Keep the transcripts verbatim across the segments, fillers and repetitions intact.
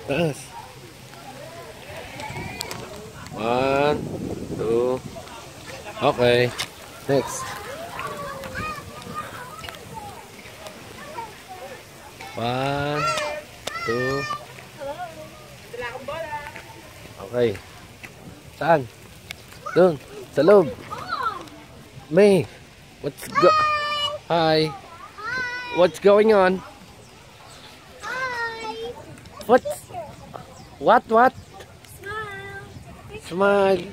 Taas. One, two. Okay. Next. One, two. Okay. Saan? Doon. Sa loob. May. What's go... Hi. What's going on? Hi. What? What? What? Smile. Smile.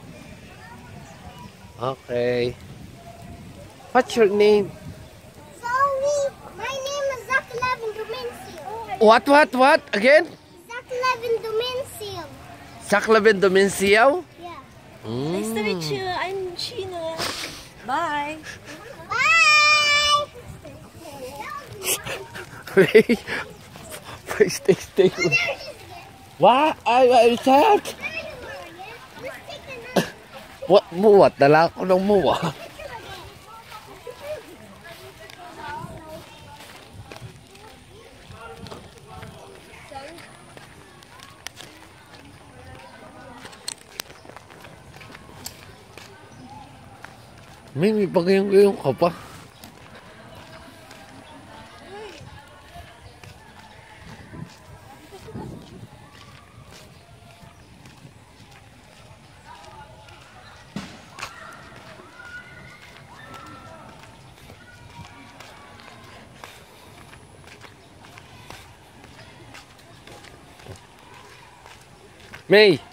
Okay. What's your name? Zoe. My name is Zach Levin Domencio. What? What? What? Again? Zach Levin Domencio. Saklaven Domencio? Yeah. Mm. Nice to meet you. I'm Sheena. Bye. Bye. Wait. Wait, stay, stay. What? I, I said. What? Muwat na lang ako ng muwa. May, may pagayong-gayong ka pa. May!